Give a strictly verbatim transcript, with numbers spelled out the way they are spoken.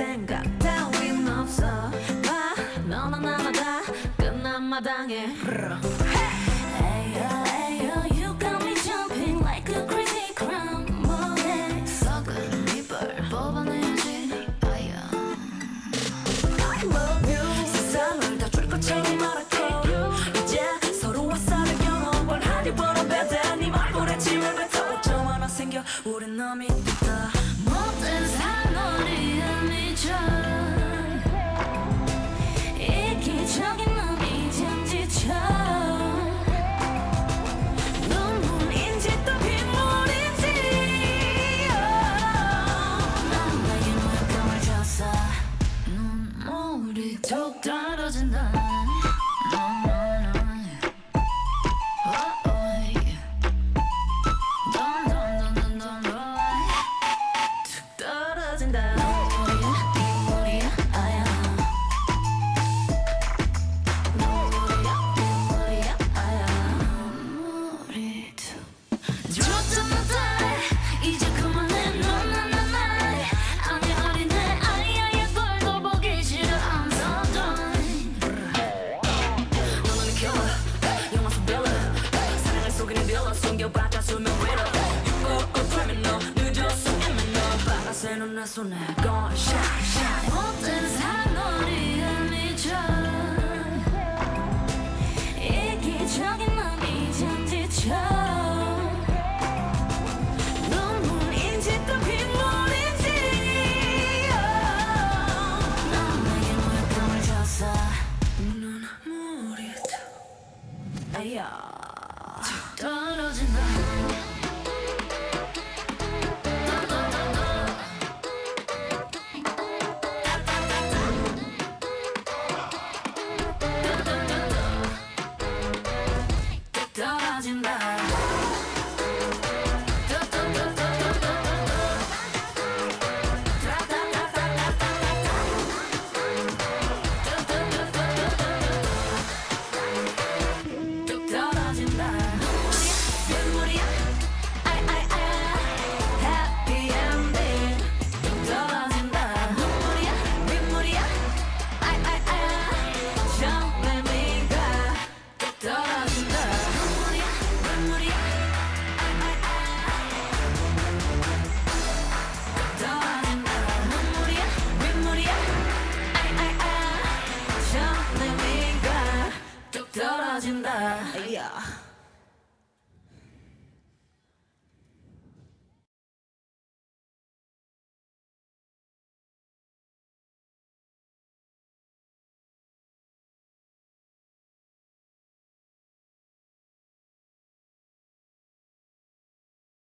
생각 따윈 없어 봐 너나 나나 다 끝난 마당에 Ayo, ayo, you got me jumping like a crazy crime 뭐해 썩은 이불 뽑아내야지 아야 I love you 세상을 다 줄 것처럼 말할게 이제 서로와 쌀을 겨눠볼 하니 원한 배대 네 얼굴에 침을 뱉어 점 하나 생겨 우린 남이 됐다 모든 사거리에 미쳐 이기적인 놈이 잠지쳐 눈물인지 또 빗물인지 난 내게 물감을 줬어 눈물이 툭 떨어진다 내 손에 gone shine shine 모든 사거리에 미쳐 이기적인 맘이 잠지쳐 눈물인지 또 빗물인지 넌 내게 물감을 줬어 눈물이 툭 아야 떨어진다 떨어진다. Yeah.